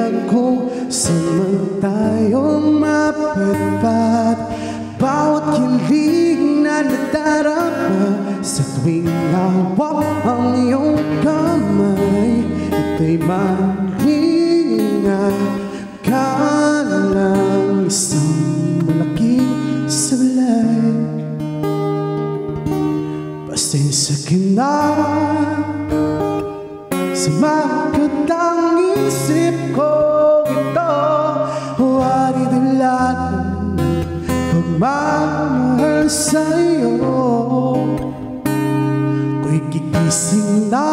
alam kung saan man tayo mapadpad. Bawat kilig na nadarama sa tuwing hawak ang iyong kamay, ito'y maling akala isang malaking sablay. Pasensya ka na sa mga katang isip ko ito, huwag idulanan pagmamahal sa'yo. Ko'y gigising na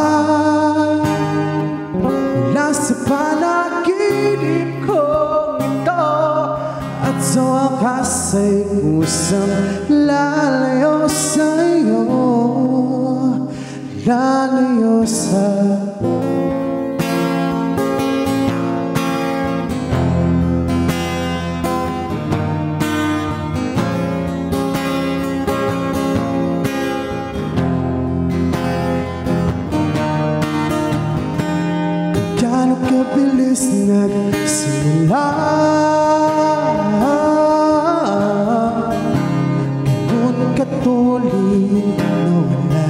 mula sa panaginip ko ito, at sa wakas ay kusang lalayo sa'yo, lalayo sa'yo. Gano'ng kabilis nagsimula, gano'n katuloy nawala.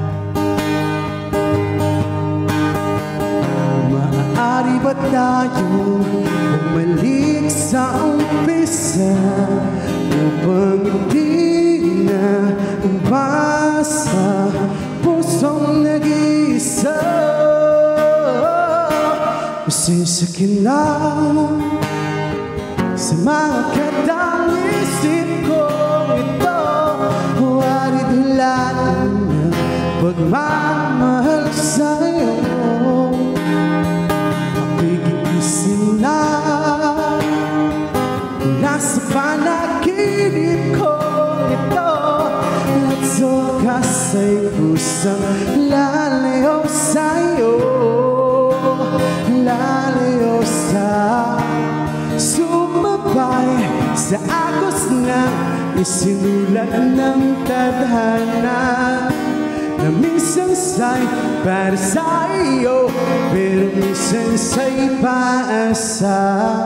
Maaari ba tayong bumalik sa umpisa upang hindi na umasa pusong nag-iisa? Pasensya ka na sa mga katang isip ko ito, huwag idulanan na pagmamahal sa'yo. Ako'y gigising na mula sa panaginip ko ito, at sa wakas ay kusang lalayo sa'yo, lalayo sa sumabay sa agos na isinulat ng tadhana, na minsan sa'y para sa iyo, pero minsan sa'y paasa.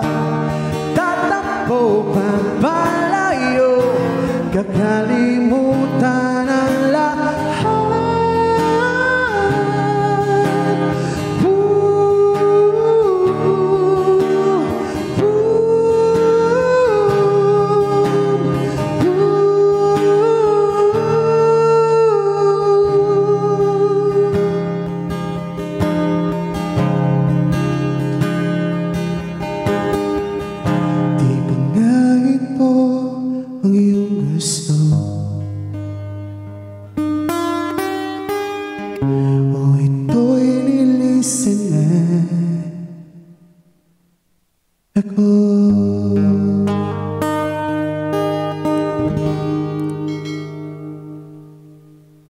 Tatakbo pa palayo, kakalimutan ang lahat. Ang iyong gusto,